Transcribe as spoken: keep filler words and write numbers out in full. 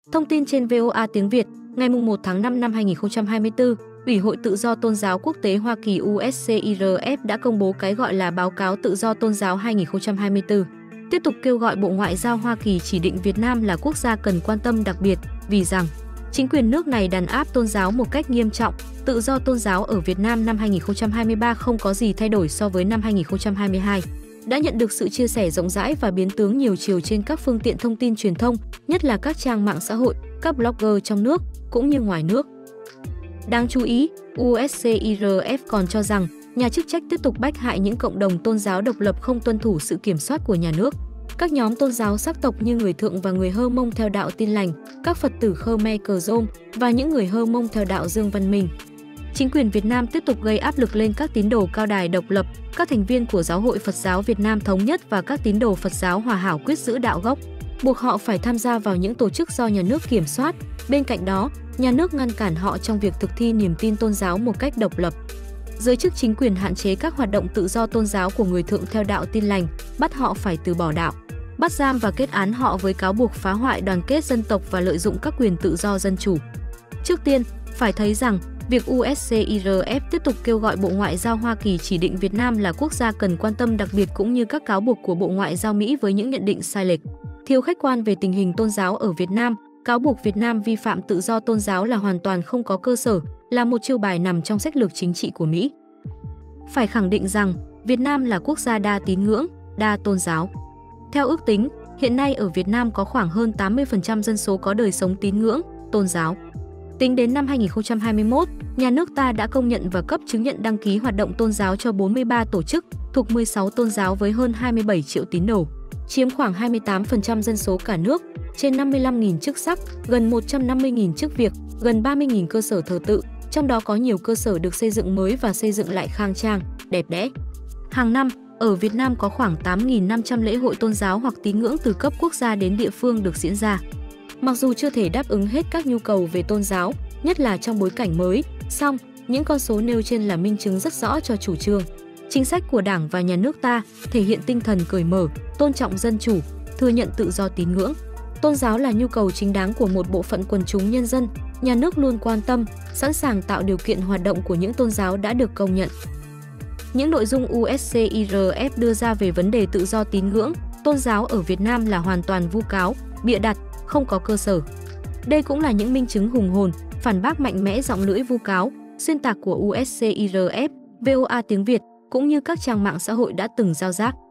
Thông tin trên vê o a tiếng Việt, ngày mùng một tháng năm năm hai nghìn không trăm hai mươi tư, Ủy hội Tự do Tôn giáo Quốc tế Hoa Kỳ U S C I R F đã công bố cái gọi là Báo cáo Tự do Tôn giáo hai nghìn không trăm hai mươi tư. Tiếp tục kêu gọi Bộ Ngoại giao Hoa Kỳ chỉ định Việt Nam là quốc gia cần quan tâm đặc biệt, vì rằng chính quyền nước này đàn áp tôn giáo một cách nghiêm trọng. Tự do tôn giáo ở Việt Nam năm hai nghìn không trăm hai mươi ba không có gì thay đổi so với năm hai nghìn không trăm hai mươi hai. Đã nhận được sự chia sẻ rộng rãi và biến tướng nhiều chiều trên các phương tiện thông tin truyền thông, nhất là các trang mạng xã hội, các blogger trong nước cũng như ngoài nước. Đáng chú ý, U S C I R F còn cho rằng nhà chức trách tiếp tục bách hại những cộng đồng tôn giáo độc lập không tuân thủ sự kiểm soát của nhà nước. Các nhóm tôn giáo sắc tộc như người Thượng và người Hơ Mông theo đạo Tin Lành, các Phật tử Khmer Cờ Dôm và những người Hơ Mông theo đạo Dương Văn Minh. Chính quyền Việt Nam tiếp tục gây áp lực lên các tín đồ cao đài độc lập, các thành viên của Giáo hội Phật giáo Việt Nam Thống nhất và các tín đồ Phật giáo Hòa hảo quyết giữ đạo gốc, buộc họ phải tham gia vào những tổ chức do nhà nước kiểm soát. Bên cạnh đó, nhà nước ngăn cản họ trong việc thực thi niềm tin tôn giáo một cách độc lập. Giới chức chính quyền hạn chế các hoạt động tự do tôn giáo của người Thượng theo đạo Tin Lành, bắt họ phải từ bỏ đạo, bắt giam và kết án họ với cáo buộc phá hoại đoàn kết dân tộc và lợi dụng các quyền tự do dân chủ. Trước tiên, phải thấy rằng, việc U S C I R F tiếp tục kêu gọi Bộ Ngoại giao Hoa Kỳ chỉ định Việt Nam là quốc gia cần quan tâm đặc biệt cũng như các cáo buộc của Bộ Ngoại giao Mỹ với những nhận định sai lệch, thiếu khách quan về tình hình tôn giáo ở Việt Nam, cáo buộc Việt Nam vi phạm tự do tôn giáo là hoàn toàn không có cơ sở, là một chiêu bài nằm trong sách lược chính trị của Mỹ. Phải khẳng định rằng, Việt Nam là quốc gia đa tín ngưỡng, đa tôn giáo. Theo ước tính, hiện nay ở Việt Nam có khoảng hơn tám mươi phần trăm dân số có đời sống tín ngưỡng, tôn giáo. Tính đến năm hai nghìn không trăm hai mươi mốt, nhà nước ta đã công nhận và cấp chứng nhận đăng ký hoạt động tôn giáo cho bốn mươi ba tổ chức thuộc mười sáu tôn giáo với hơn hai mươi bảy triệu tín đồ, chiếm khoảng hai mươi tám phần trăm dân số cả nước, trên năm mươi lăm nghìn chức sắc, gần một trăm năm mươi nghìn chức việc, gần ba mươi nghìn cơ sở thờ tự, trong đó có nhiều cơ sở được xây dựng mới và xây dựng lại khang trang, đẹp đẽ. Hàng năm, ở Việt Nam có khoảng tám nghìn năm trăm lễ hội tôn giáo hoặc tín ngưỡng từ cấp quốc gia đến địa phương được diễn ra. Mặc dù chưa thể đáp ứng hết các nhu cầu về tôn giáo, nhất là trong bối cảnh mới, song những con số nêu trên là minh chứng rất rõ cho chủ trương, chính sách của Đảng và Nhà nước ta thể hiện tinh thần cởi mở, tôn trọng dân chủ, thừa nhận tự do tín ngưỡng. Tôn giáo là nhu cầu chính đáng của một bộ phận quần chúng nhân dân, nhà nước luôn quan tâm, sẵn sàng tạo điều kiện hoạt động của những tôn giáo đã được công nhận. Những nội dung U S C I R F đưa ra về vấn đề tự do tín ngưỡng, tôn giáo ở Việt Nam là hoàn toàn vu cáo, bịa đặt, không có cơ sở. Đây cũng là những minh chứng hùng hồn, phản bác mạnh mẽ giọng lưỡi vu cáo, xuyên tạc của U S C I R F, vê o a tiếng Việt cũng như các trang mạng xã hội đã từng giao giác.